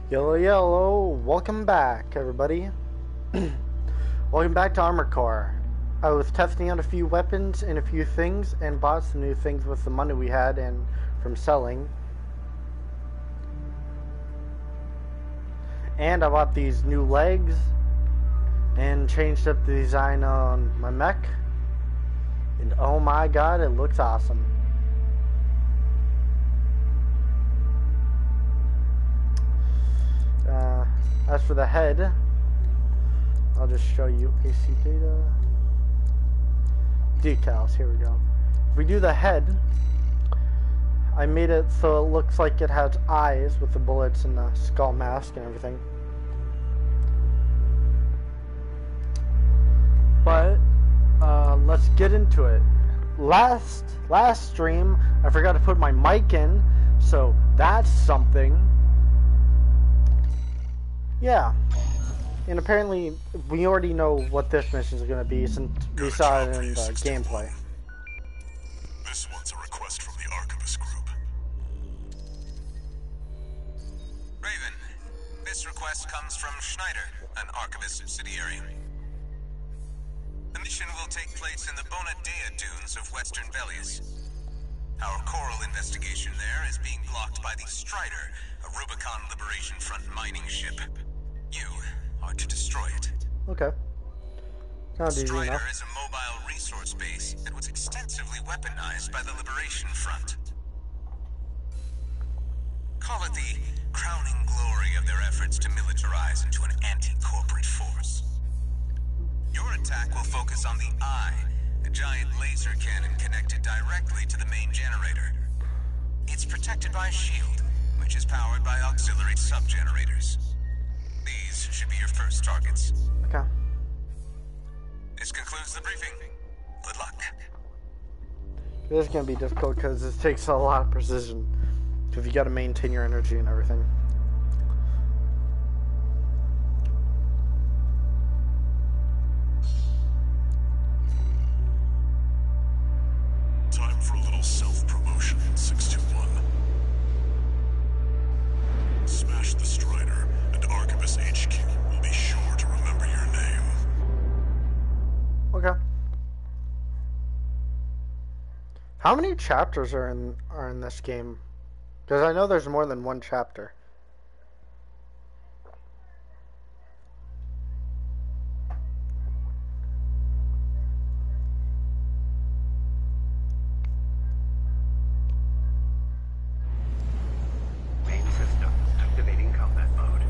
Yellow, yellow, welcome back, everybody. Welcome back to Armored Core. I was testing out a few weapons and a few things and bought some new things with the money we had and from selling. And I bought these new legs and changed up the design on my mech. And oh my god, it looks awesome. As for the head, I'll just show you AC data. Decals, here we go. If we do the head, I made it so it looks like it has eyes with the bullets and the skull mask and everything. But, let's get into it. Last stream, I forgot to put my mic in, so that's something. Yeah, and apparently we already know what this mission is going to be since we saw it in the gameplay. This one's a request from the Archivist Group. Raven, this request comes from Schneider, an Archivist subsidiary. The mission will take place in the Bona Dea dunes of Western Velius. Our Coral investigation there is being blocked by the Strider, a Rubicon Liberation Front mining ship. You are to destroy it. Okay. Sounds easy Strider enough. is a mobile resource base that was extensively weaponized by the Liberation Front. Call it the crowning glory of their efforts to militarize into an anti-corporate force. Your attack will focus on the Eye, a giant laser cannon connected directly to the main generator. It's protected by a shield, which is powered by auxiliary sub-generators. These should be your first targets. Okay. This concludes the briefing. Good luck. This is going to be difficult because this takes a lot of precision. Because you got to maintain your energy and everything. Time for a little self-promotion, 621. Smash the Strider, and Archivist HQ will be sure to remember your name. Okay. How many chapters are in this game? Because I know there's more than one chapter. Main system activating combat mode.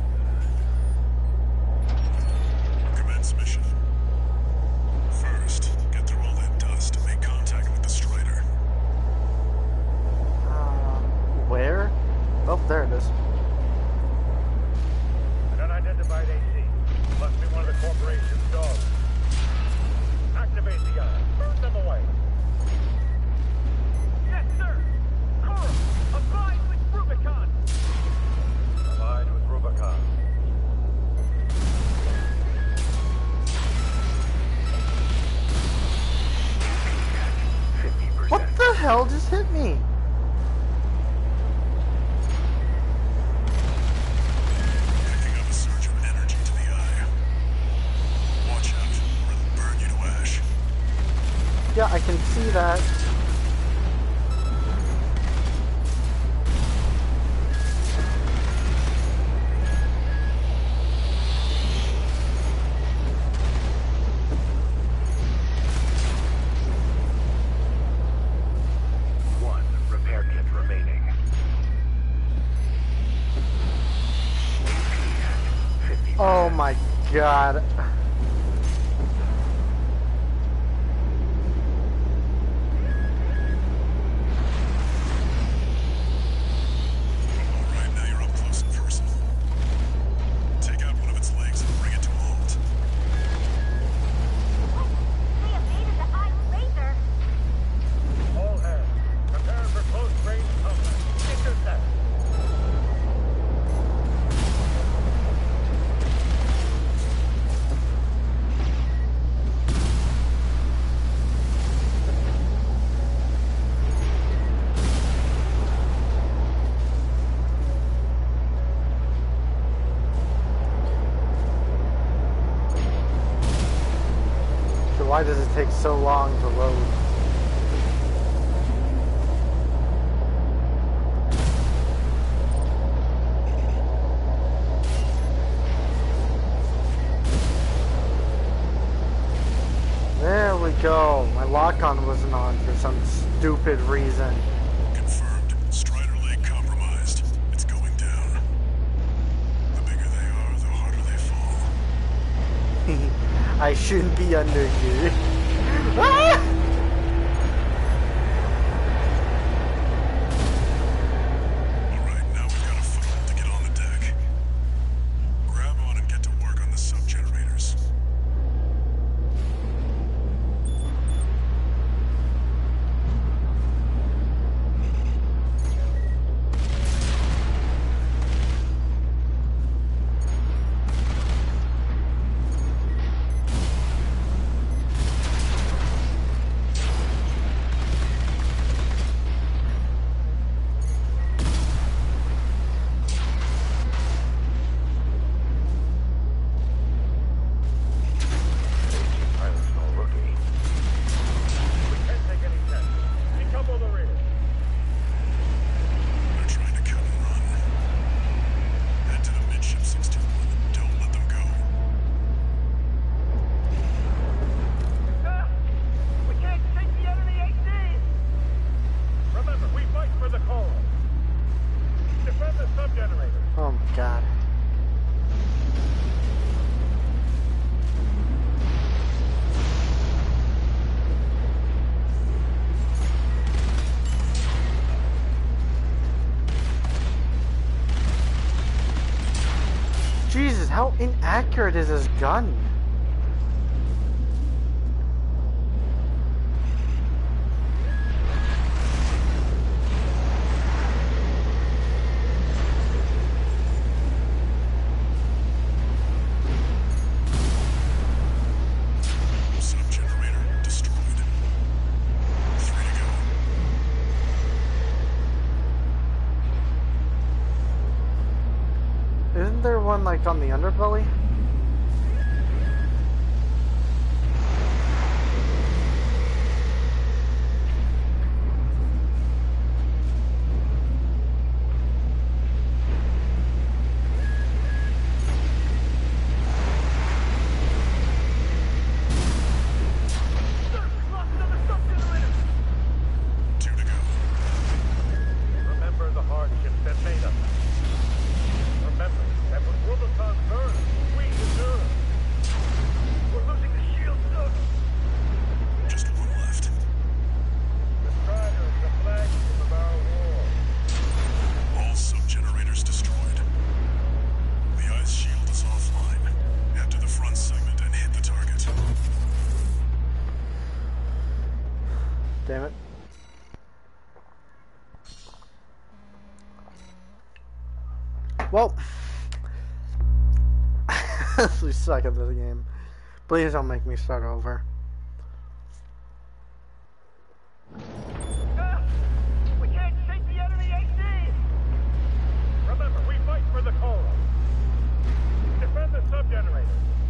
Commence mission. First, get through all that dust and make contact with the Strider. Where? Oh, there it is. An unidentified AC. Must be one of the corporation's dogs. Activate the eye. Burn them away. Yes, sir. Coral, abide with Rubicon. Abide with Rubicon. What the hell just hit me? Picking up a surge of energy to the Eye. Watch out, or it'll burn you to ash. Yeah, I can see that. One repair kit remaining. AP 50. Oh my god. Alright, now you're up close and personal. Take out one of its legs and bring it to a halt. We evaded the eye laser. All hands, prepare for close range combat. Intercept. Why does it take so long to load? There we go. My lock-on wasn't on for some stupid reason. Confirmed. Strider Lake compromised. It's going down. The bigger they are, the harder they fall. I shouldn't be under here. Ah! Alright, now we've got a foothold to get on the deck. Grab on and get to work on the sub-generators. Pilot's no rookie. We can't take any chances. Decouple the rear. They're trying to cut and run. Head to the midship 621. Don't let them go. We can't take the enemy AC! Remember, we fight for the coral. Defend the sub-generator. Oh my god. Jesus, how inaccurate is this gun? Sub-generator destroyed. 3 to go. Isn't there one like on the underbelly? Lost another sub-generator! 2 to go. Remember the hardships that made us. Remember that when Rubicon burns, we endure. We're losing the shield soon. Just one left. The Strider is the flagship of our war. All sub-generators destroyed. The ice shield is offline. Head to the front segment and hit the target. Damn it. Well, we suck at this game. Please don't make me start over. We can't take the enemy AC! Remember, we fight for the coral. Defend the sub-generator.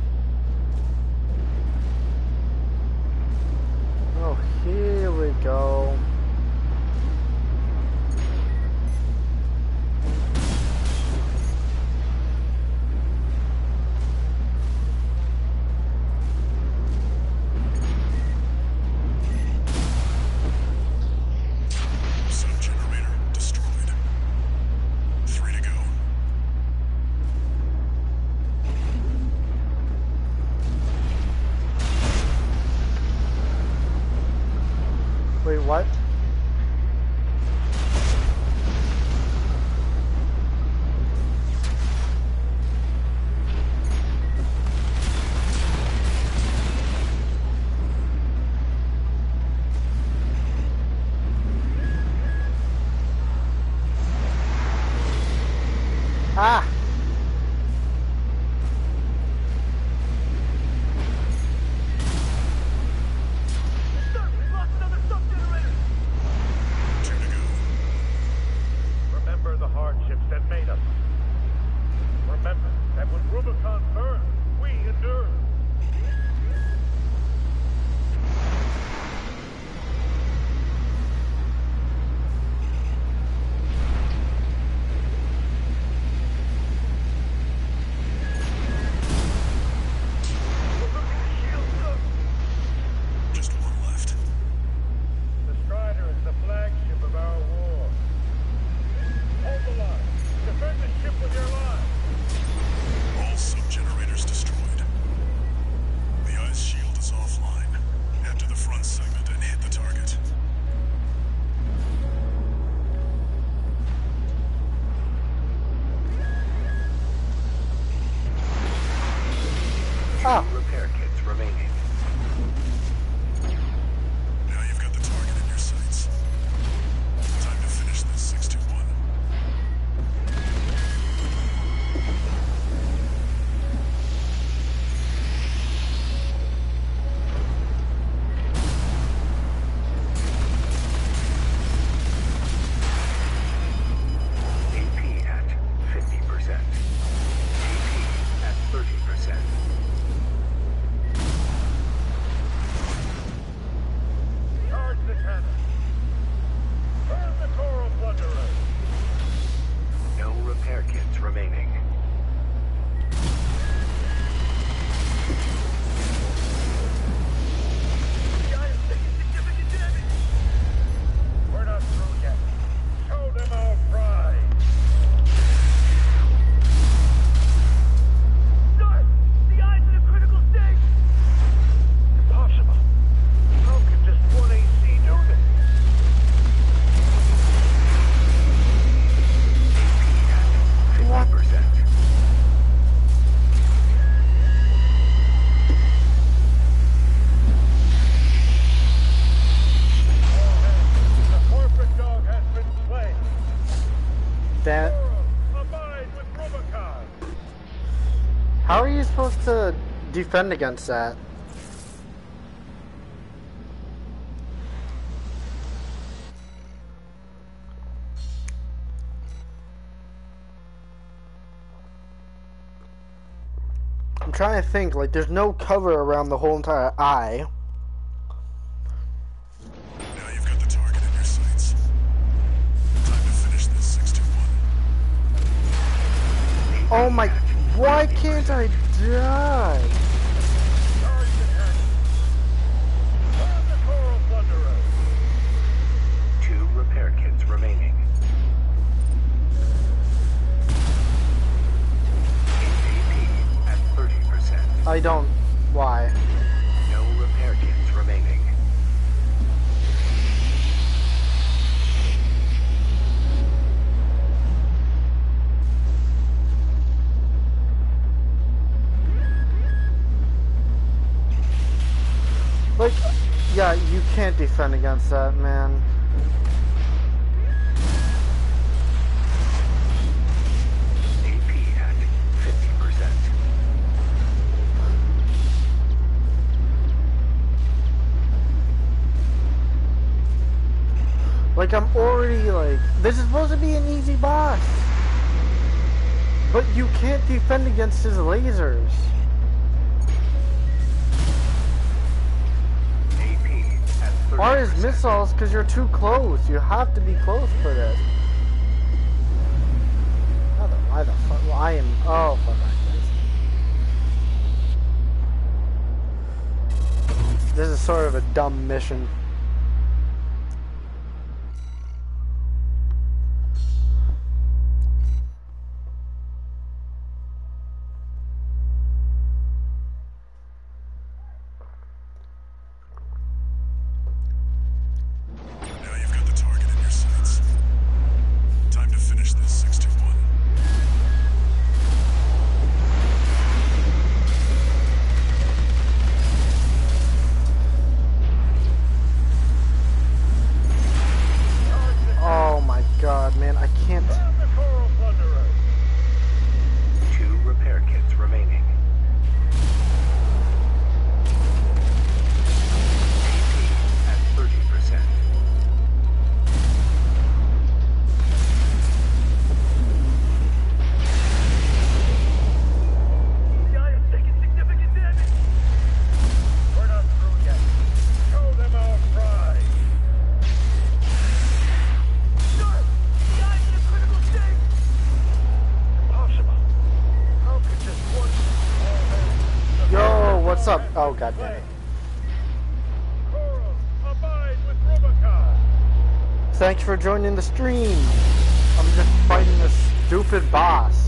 Oh, here we go. Sub-generator destroyed. 3 to go. Wait, what? Ah! We lost another sub-generator! 2 to go. Remember the hardships that made us. Remember that when Rubicon burns, we endure. Oh. Repair kits remaining. Now you've got the target in your sights. Time to finish this, 621. AP at 50%. AP at 30%. Charge the cannon. Burn the Toro Plunderers. No repair kits remaining. The Eye is taking significant damage. We're not through yet. Show them our pride. Sir, the Eye's in a critical state. Impossible. How can just one AC do this? AP at 50%. The corporate dog has been slain. That. Toro, abide with Rubicon. How are you supposed to defend against that? I'm trying to think, like, there's no cover around the whole entire eye. Now you've got the target in your sights. Time to finish this, 621. Oh my, why can't I die? Charge the cannon. Burn the Toro Plunderers. 2 repair kits remaining. AP at 30%. I don't, why? No repair kits remaining. Like, yeah, you can't defend against that, man. AP at 50%. Like, I'm already, like, this is supposed to be an easy boss. But you can't defend against his lasers. AP at 30%. Or his missiles, because you're too close. You have to be close for this. Why the fuck? Well, I am. Oh, fuck that. This is sort of a dumb mission. Now you've got the target in your sights. Time to finish this, 621. Oh my god, man, I can't. Burn the Toro Plunderers. 2 repair kits remaining. AP at 30%. The Eye is taking significant damage. We're not through yet. Show them our pride. Sir, the Eye's in a critical state. Impossible. How could just one... Yo, what's up? Oh, god damn it. Toro, abide with Rubicon. Thanks for joining the stream. I'm just fighting this stupid boss.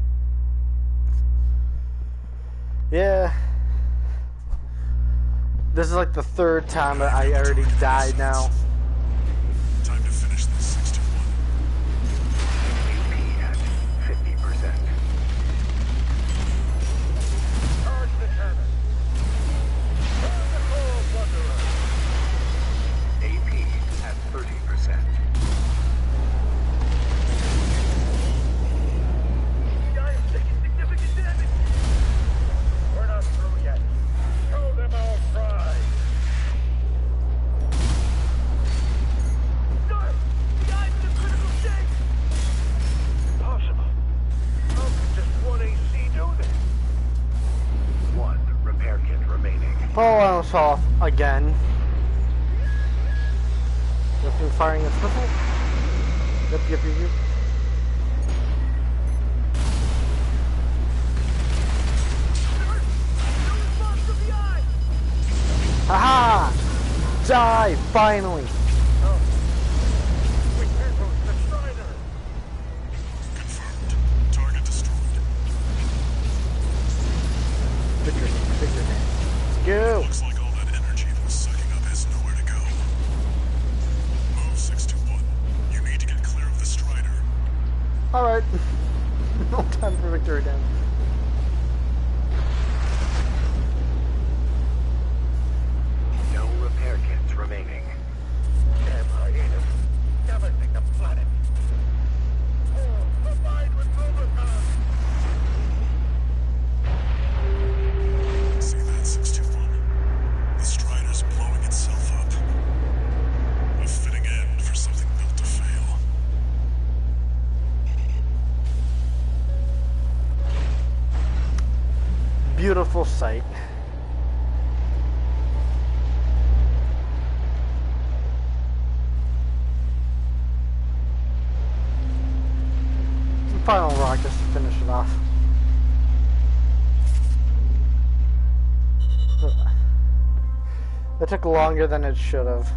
Yeah. This is like the third time that I already died now. Time to finish this 61. AP at 50%. Charge the cannon. Burn the core, Wanderer. AP at 30%. The eye is taking significant damage. We're not through yet. Show them our pride. Sir, the eye's in a critical state. Impossible. How can just one AC do this? 1 repair kit remaining. Oh, I was off again. Nothing firing its missile? Yep. Sir, no response from the eye. Haha! Die, finally! No. We can't lose the Strider. Confirmed. Target destroyed. Victory. Let's go! Looks like all that energy that was sucking up has nowhere to go. Move 621. You need to get clear of the Strider. Alright. No time for victory then. No repair kits remaining. Damn hyenas. Devastating the planet. Oh, combined with Rubicon. See that 621? The Strider's blowing itself up. A fitting end for something built to fail. Beautiful sight. Some final rock just to finish it off. That took longer than it should have.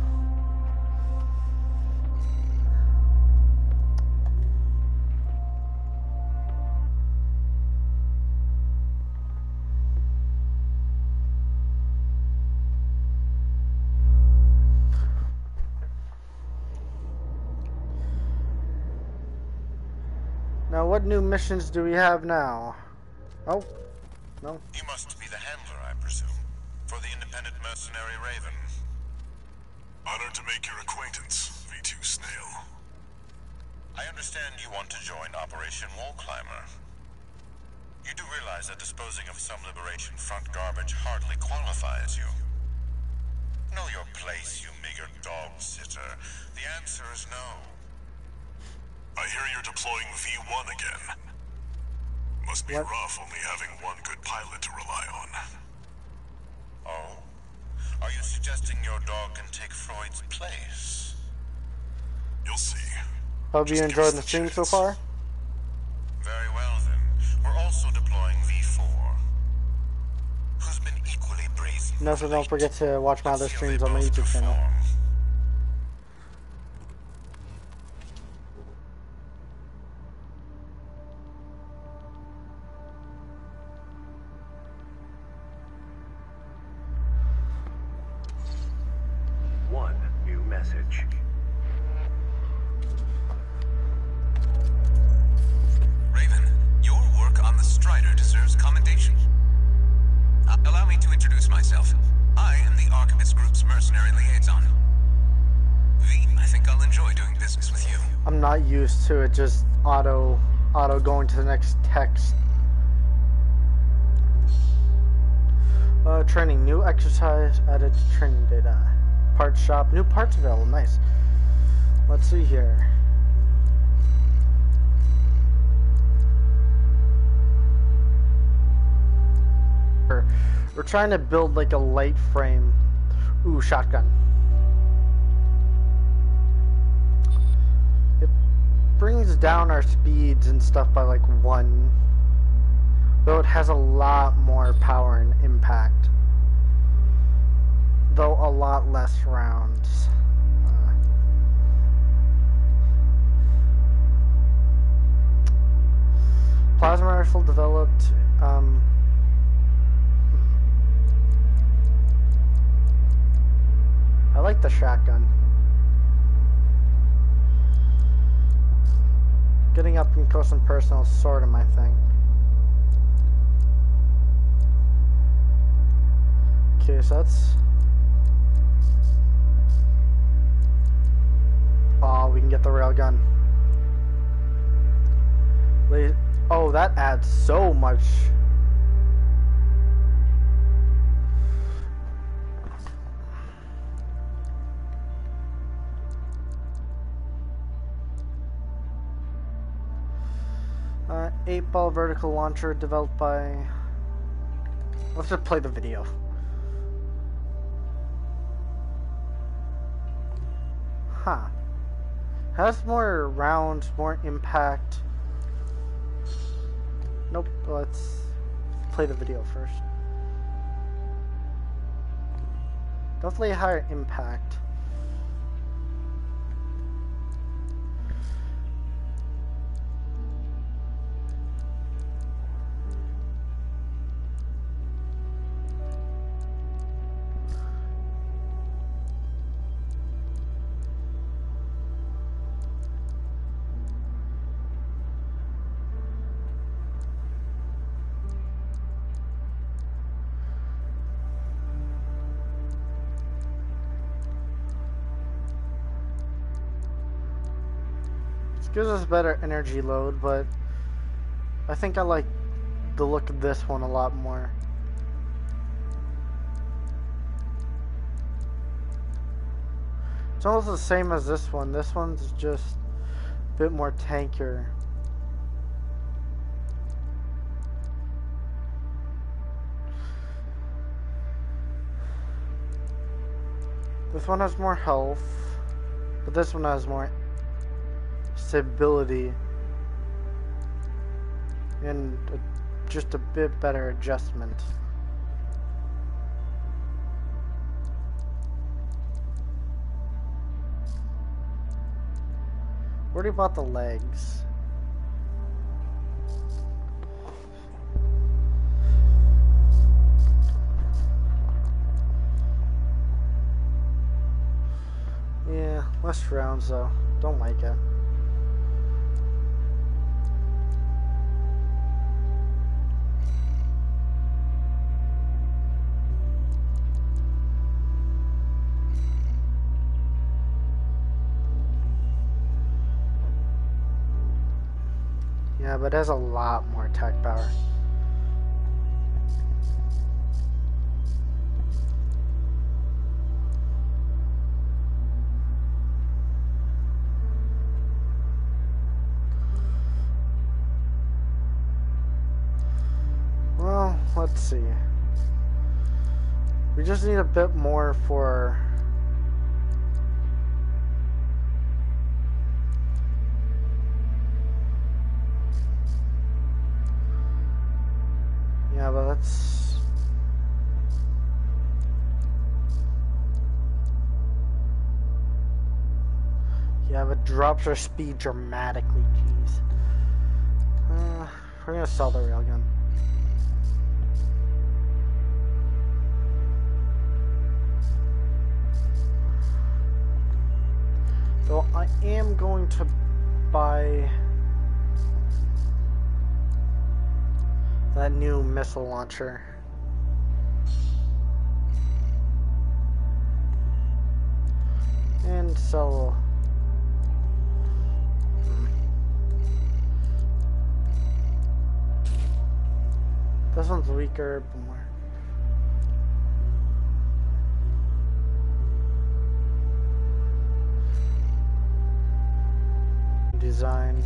Now, what new missions do we have now? Oh, no. You must be the handler, I presume, for the independent mercenary Raven. Honored to make your acquaintance, V2 Snail. I understand you want to join Operation Wall Climber. You do realize that disposing of some Liberation Front garbage hardly qualifies you. Know your place, you meager dog sitter. The answer is no. I hear you're deploying V1 again. Must be What? rough only having one good pilot to rely on. Oh? Are you suggesting your dog can take Freud's place? You'll see. Hope you Just give enjoyed us the the stream so chance. far. Very well then. We're also deploying V4. Who's been equally brazen. And also don't forget to watch my other Let's see how streams they on my both YouTube channel. perform. One new message. Raven, your work on the Strider deserves commendation. Allow me to introduce myself. I am the Archivist Group's mercenary liaison. V, I think I'll enjoy doing business with you. I'm not used to it just auto going to the next text. Training, new exercise, added to training data. Parts shop, new parts available, nice. Let's see here. We're trying to build like a light frame. Ooh, shotgun. It brings down our speeds and stuff by like 1. Though it has a lot more power and impact. Though a lot less rounds. Plasma rifle developed. like the shotgun. Getting up and close and personal is sort of my thing. Okay, so that's... Oh, we can get the railgun. Oh, that adds so much. Uh, 8-ball vertical launcher developed by... Let's just play the video. Huh. Has more rounds, more impact. Nope, let's play the video first. Definitely a higher impact. Gives us better energy load, but I think I like the look of this one a lot more. It's almost the same as this one. This one's just a bit more tankier. This one has more health, but this one has more stability and just a bit better adjustment. What about the legs? Yeah, less rounds though. Don't like it. Yeah, but it has a lot more attack power. Well, let's see. We just need a bit more for... Yeah, but that's... Yeah, but drops our speed dramatically, jeez. We're gonna sell the railgun. Though I am going to buy that new missile launcher. And sell... This one's weaker, but more... Design.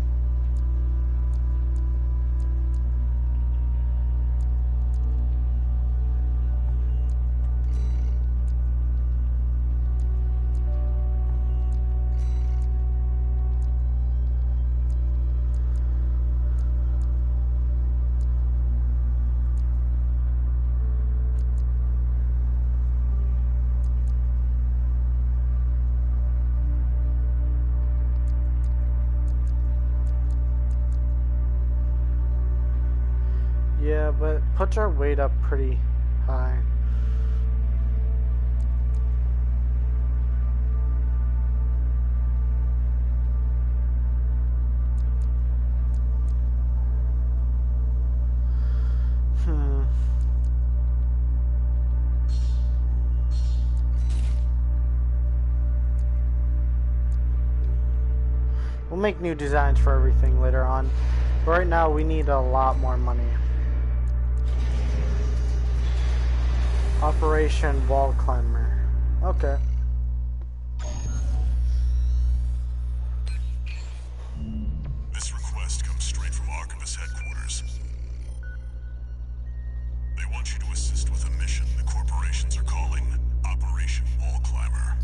Yeah, but puts our weight up pretty high. We'll make new designs for everything later on. But right now, we need a lot more money. Operation Wall Climber. Okay. This request comes straight from Archivist headquarters. They want you to assist with a mission the corporations are calling Operation Wall Climber.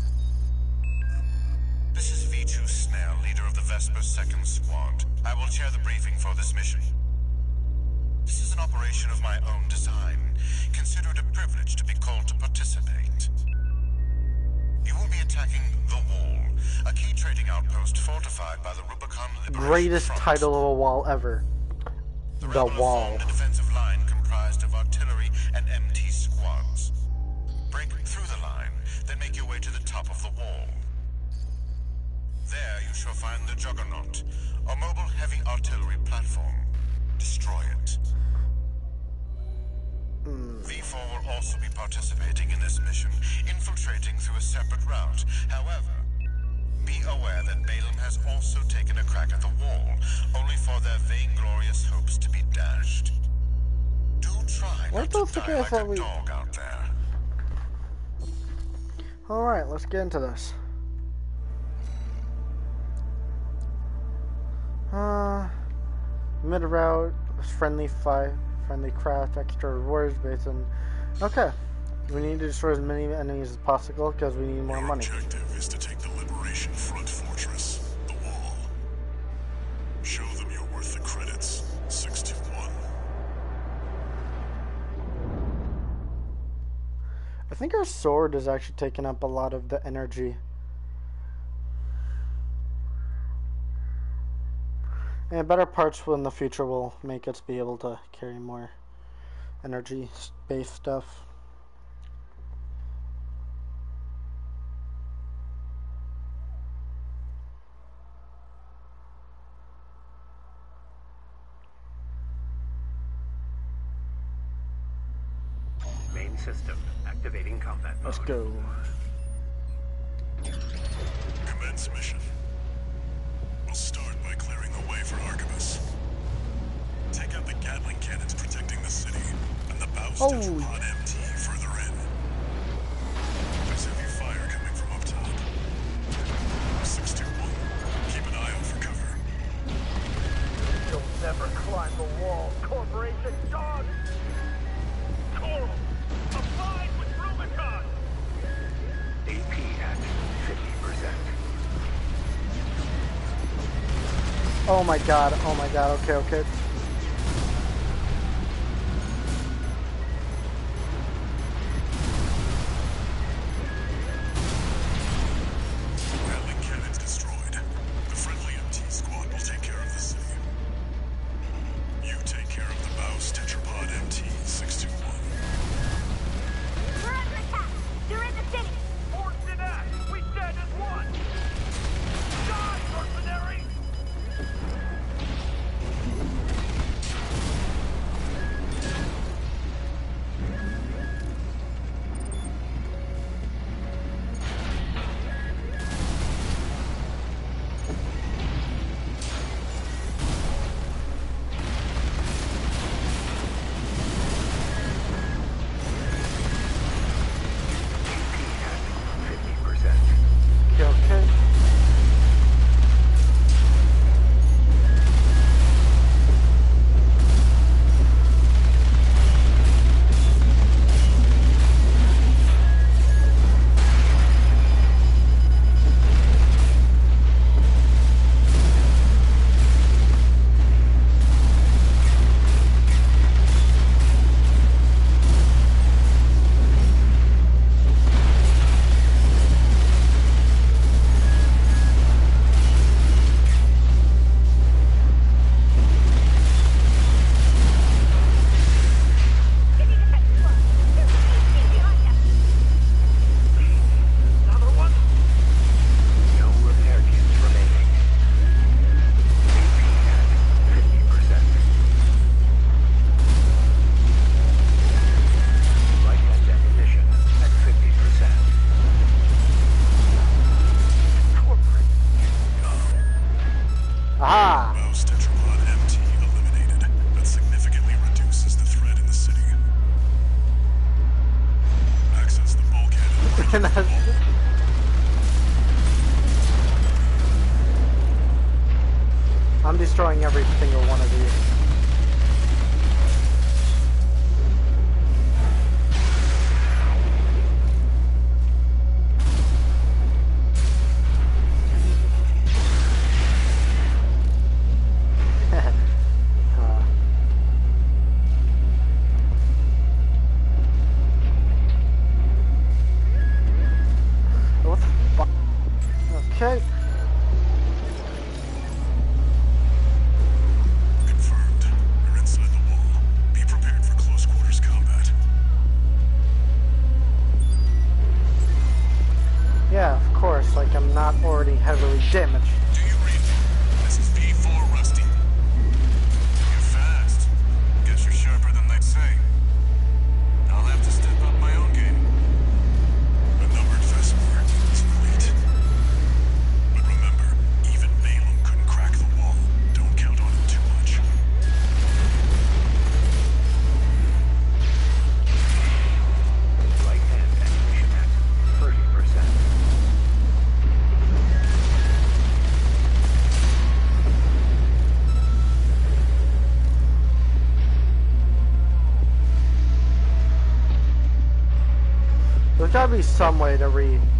This is V2 Snell, leader of the Vesper 2nd Squad. I will chair the briefing for this mission. This is an operation of my own design. Consider it a privilege to be called to participate. You will be attacking The Wall, a key trading outpost fortified by the Rubicon Liberation Greatest Front. title of a wall ever. The rebel have Wall. formed a defensive line comprised of artillery and MT squads. Break through the line, then make your way to the top of the wall. There you shall find the Juggernaut, a mobile heavy artillery platform. Destroy it. V4 will also be participating in this mission, infiltrating through a separate route. However, be aware that Balaam has also taken a crack at the wall, only for their vainglorious hopes to be dashed. Do try What not the to fuck die I like thought a we- dog out there. Alright, let's get into this. Mid route, friendly craft, extra rewards based on. Okay, we need to destroy as many enemies as possible because we need more Your money. objective is to take the Liberation Front fortress, the Wall. Show them you're worth the credits. 621. I think our sword is actually taking up a lot of the energy. And better parts in the future will make us be able to carry more energy-based stuff. Main system activating combat mode. Let's go. Commence mission. We'll start by clearing the way for Archivist. Take out the Gatling cannons protecting the city, and the Baus Oh. Tetrapod MT further in. There's heavy fire coming from up top. 621. Keep an eye out for cover. You'll never climb the wall, Corporation dog! Coral, abide with Rubicon! AP at 50%. Oh my god, okay. Gatling cannons destroyed. The friendly MT squad will take care of the city. You take care of the Baus Tetrapod MT 621. We're under attack. They're in the city. Forced in act, we stand as one! Die, mercenary! And that's, I'm destroying every single one of these. What the fuck? Okay. Confirmed. We're inside the wall. Be prepared for close quarters combat. Yeah, of course, like I'm not already heavily damaged. Do you read me? This is P4 Rusty. You're fast. Guess you're sharper than they say. I'll have to step up my own game. A numbered Vesper is elite. But remember, even Balaam couldn't crack the wall. Don't count on him too much. Right hand activation at 30%. There's gotta be some way to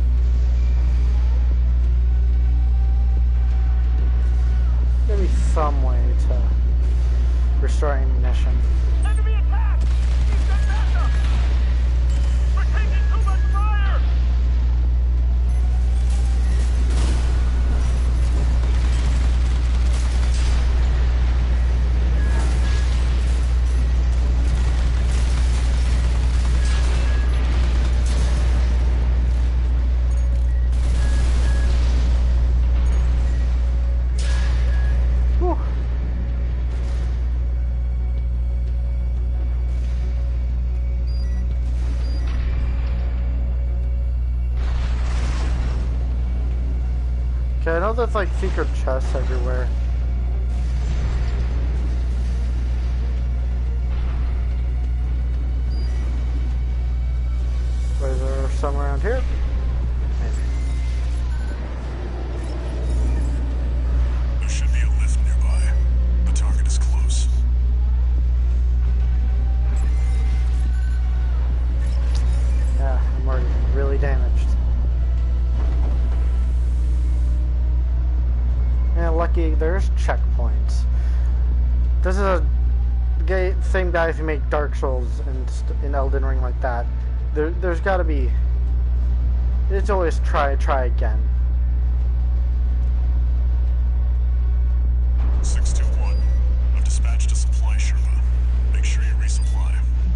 Maybe some way to restore ammunition. Enemy attack! Eastern backup! We're taking too much fire! Whew. Okay, I know there's like secret chests everywhere. Is there some around here? Maybe. There should be a lift nearby. The target is close. Yeah, I'm already really damaged. And lucky there's checkpoints. This is a same guys who make Dark Souls and in Elden Ring like that. There's got to be. It's always try again. 621. I've dispatched a supply Sherpa. Make sure you resupply.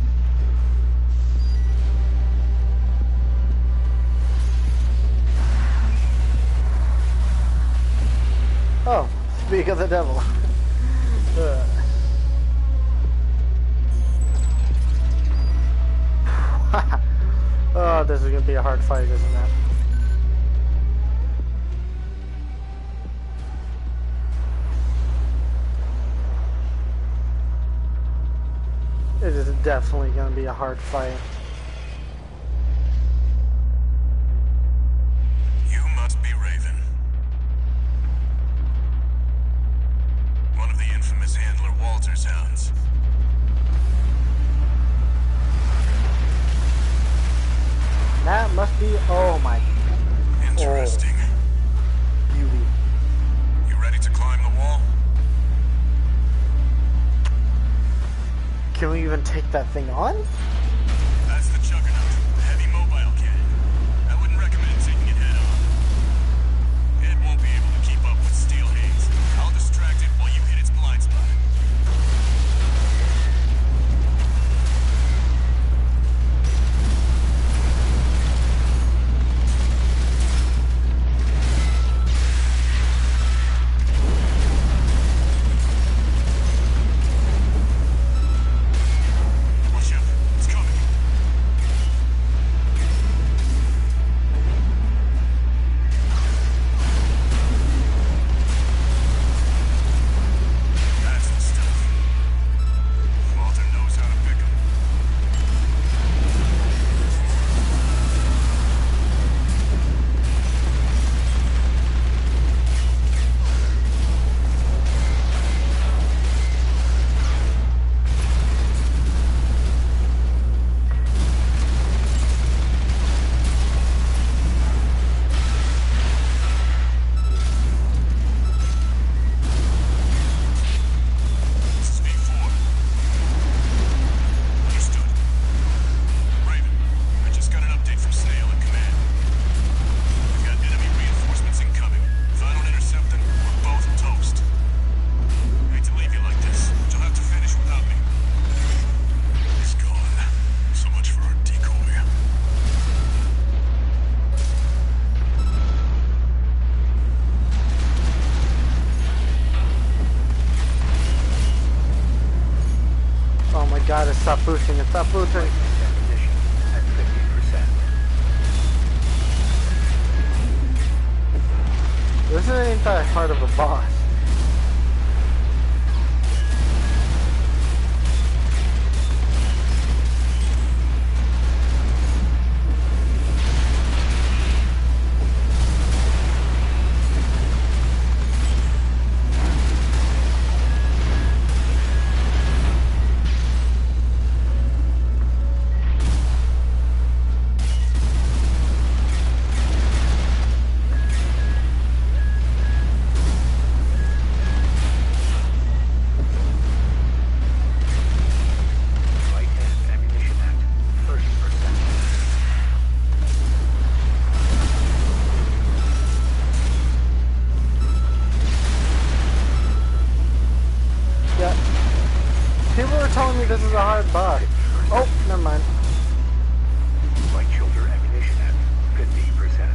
Oh, speak of the devil. Oh, this is gonna be a hard fight, isn't it? It is definitely gonna be a hard fight. You must be Raven. One of the infamous handler Walter's hounds. That must be. Oh my. Interesting. Beauty. You ready to climb the wall? Can we even take that thing on? That's the Juggernaut, a heavy mobile cannon. I wouldn't recommend taking it head on. It won't be able to keep up with Steel Haze. I'll distract it while you hit its blind spot. Watch out. It's coming. stop boosting it, stop boosting. Ammunition at 50%. This ain't that hard of a boss. Right hand ammunition at 30%. Yeah. People are telling me this is a hard boss. Oh, never mind. Right shoulder ammunition at 50%.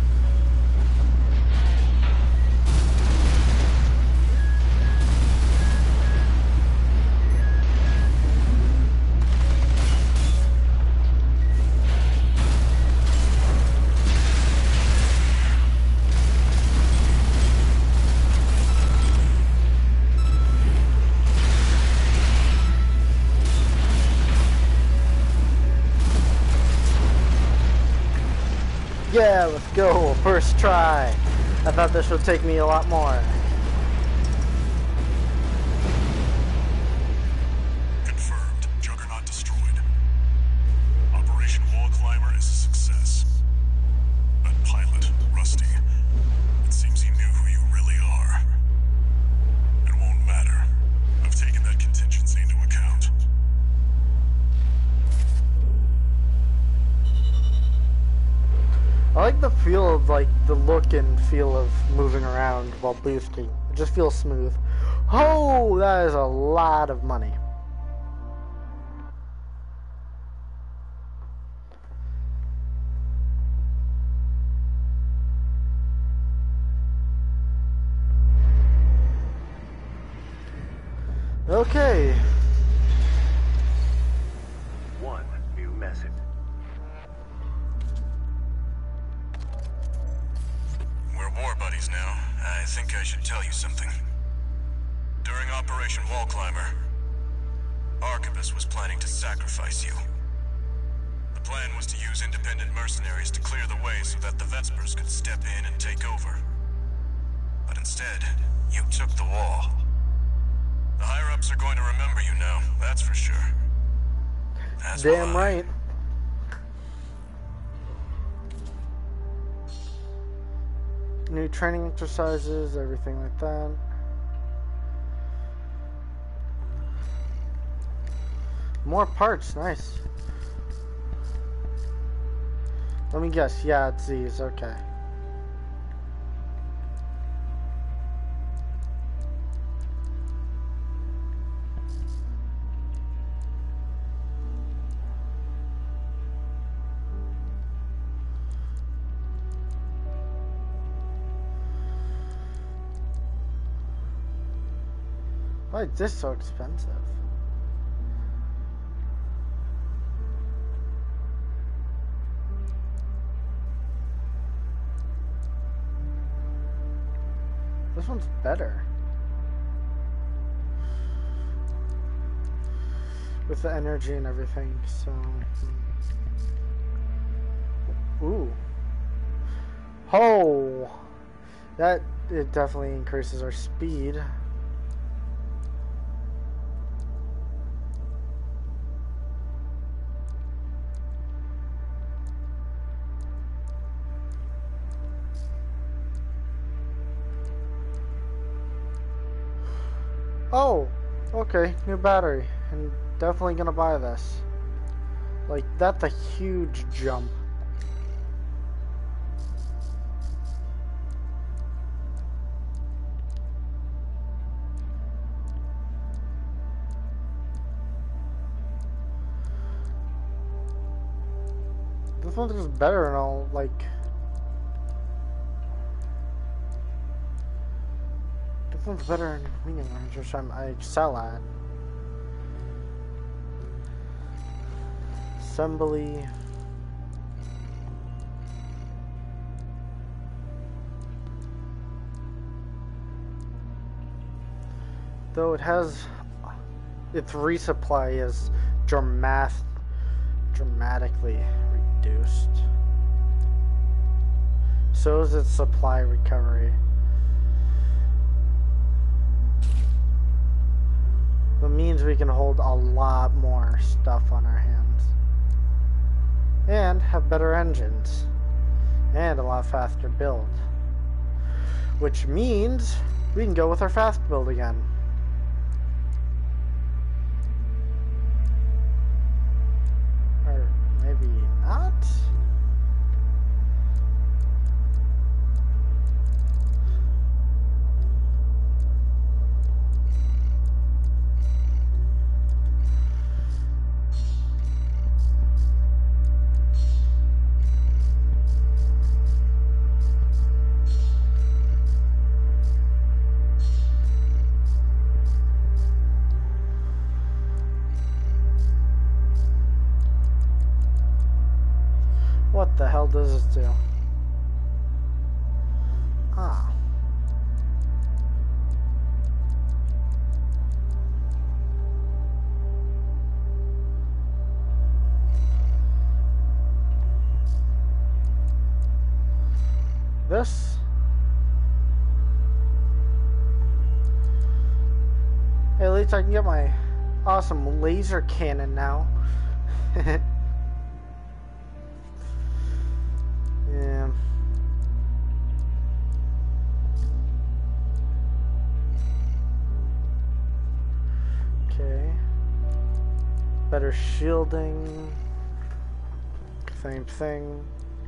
Yeah, let's go. First try. I thought this would take me a lot more. Confirmed. Juggernaut destroyed. Operation Wall Climber is a success. But pilot, Rusty, it seems he knew who you really are. It won't matter. I've taken that contingency into account. I like the feel of, like, the look and feel of moving around while boosting. It just feels smooth. Oh, that is a lot of money. Okay. One new message. We're war buddies now. I think I should tell you something. During Operation Wall Climber, Arquebus was planning to sacrifice you. The plan was to use independent mercenaries to clear the way so that the Vespers could step in and take over. But instead, you took the wall. The higher-ups are going to remember you now, that's for sure. That's Damn why. right. New training exercises, everything like that. More parts, nice. Let me guess, yeah, it's these, okay. Why is this so expensive? This one's better. With the energy and everything, so... Ooh. Oh! That, it definitely increases our speed. Oh, okay, new battery. I'm definitely gonna buy this. Like, that's a huge jump. This one's just better and all, like... This one's better in medium range, which I excel at. assembly. Though it has its resupply is dramatically reduced. So is its supply recovery. That means we can hold a lot more stuff on our hands. And have better engines. And a lot faster build. Which means we can go with our fast build again. Or maybe not? What the hell does this do? Ah. This? Hey, at least I can get my awesome laser cannon now. Yeah. Okay. Better shielding. Same thing.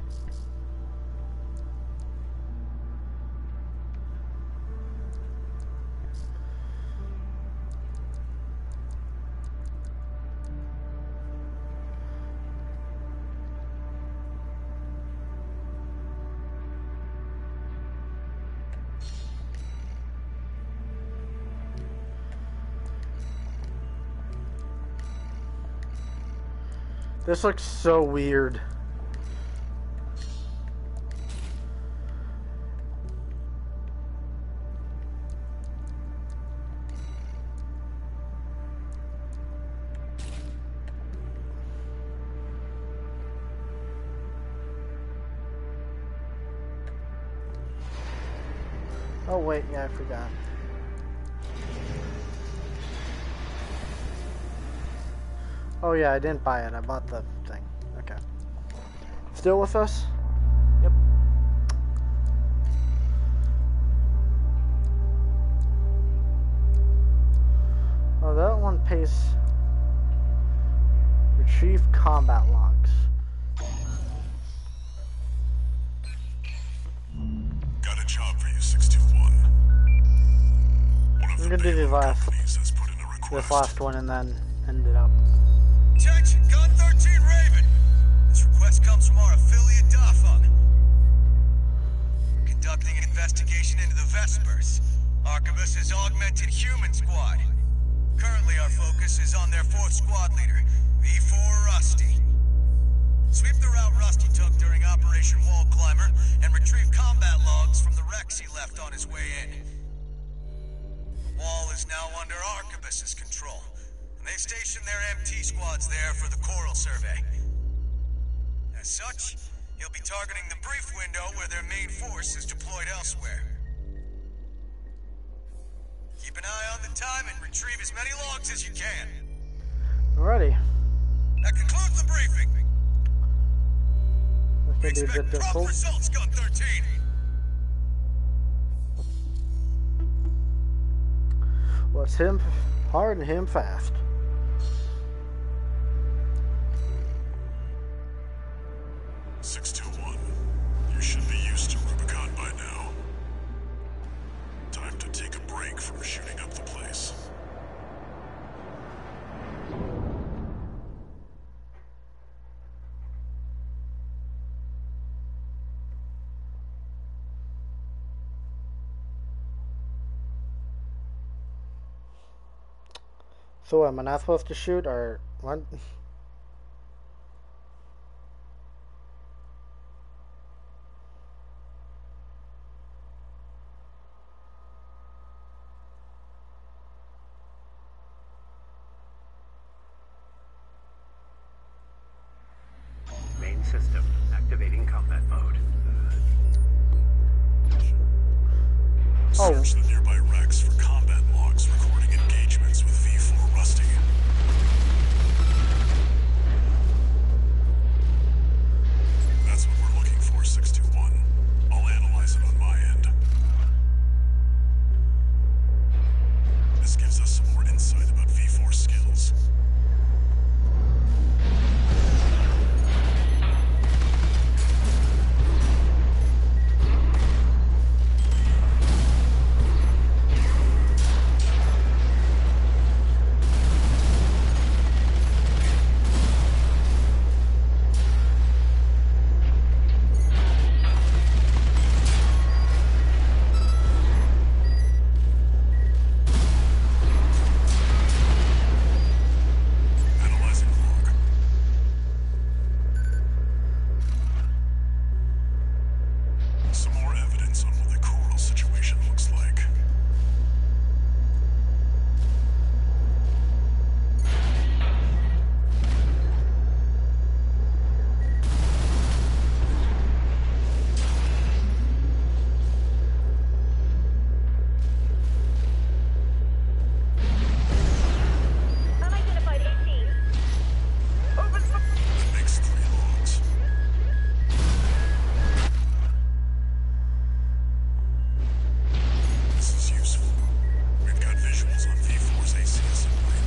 This looks so weird. Oh wait, yeah, I forgot. Oh yeah, I didn't buy it. I bought the thing. Okay. Still with us? Yep. Oh, that one pays. Retrieve combat logs. Got a job for you, 621. One of I'm the gonna do the payload last, companies has put in a request. this last one and then end it up. Attention, Gun 13 Raven. This request comes from our affiliate Dafeng. Conducting an investigation into the Vespers, Arquebus' augmented human squad. Currently our focus is on their 4th squad leader, V4 Rusty. Sweep the route Rusty took during Operation Wall Climber and retrieve combat logs from the wrecks he left on his way in. Wall is now under Arquebus' control. They stationed their MT squads there for the Coral survey. As such, you'll be targeting the brief window where their main force is deployed elsewhere. Keep an eye on the time and retrieve as many logs as you can. Alrighty. That concludes the briefing. We Okay, expect prompt results, Gun 13. Let's hit him hard and hit him fast. You should be used to Rubicon by now. Time to take a break from shooting up the place. So am I not supposed to shoot or what? system. Activating combat mode. Oh. Search the nearby wrecks for combat logs recording engagements with V4 Rusty. That's what we're looking for, 621. I'll analyze it on my end. This gives us some more insight about V4 skills. Analyzing log. Some more evidence on what the coral situation looks like. Unidentified 18. That makes 3 logs. This is useful. We've got visuals on V4's AC assembly.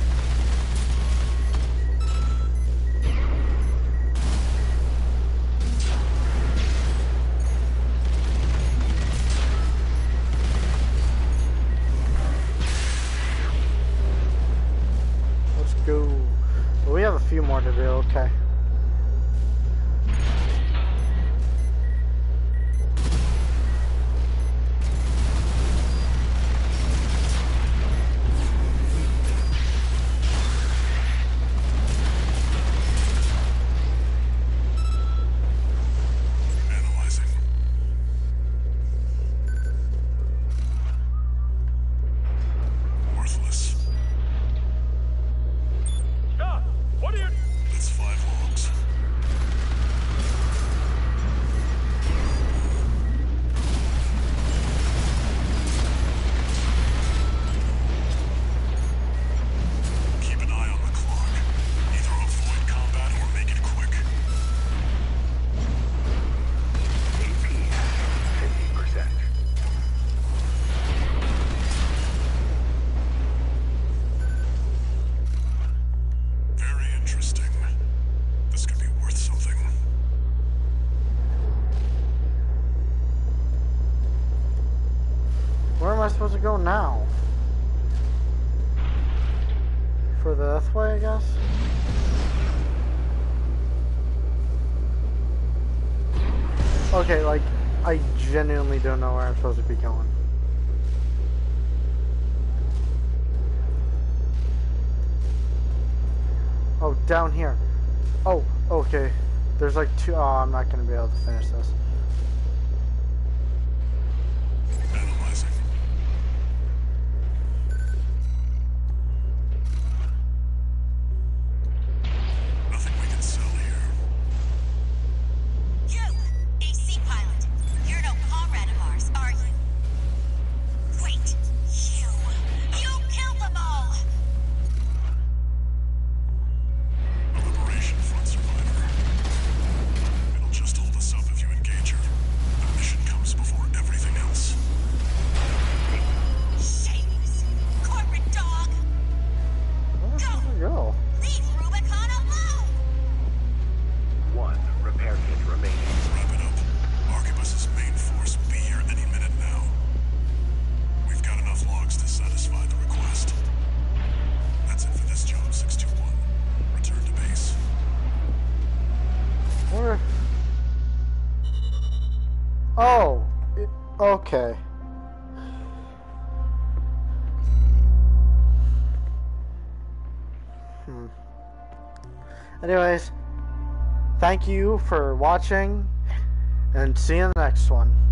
Let's go. Well, we have a few more to do, okay. Analyzing. Worthless. Stop! What are you... That's 5 logs. Keep an eye on the clock. Either avoid combat or make it quick. AP 50%. Very interesting. This could be worth something. Where am I supposed to go now? Further this way, I guess? Okay, like, I genuinely don't know where I'm supposed to be going. Oh, down here. Oh, okay. There's like 2. Oh, I'm not gonna be able to finish this. Analyzing. Nothing we can sell here. You! AC pilot. You're no comrade of ours, are you? Wait. You killed them all! A Liberation Front survivor. It'll just hold us up if you engage her. The mission comes before everything else. Shameless. Corporate dog! Where the hell did I go? Leave Rubicon alone! 1 repair kit remaining. Wrap it up. Arquebus's main force will be here any minute now. We've got enough logs to satisfy the request. That's it for this job, 621. Return to base. Where? Oh, okay. Anyways, thank you for watching, and see you in the next one.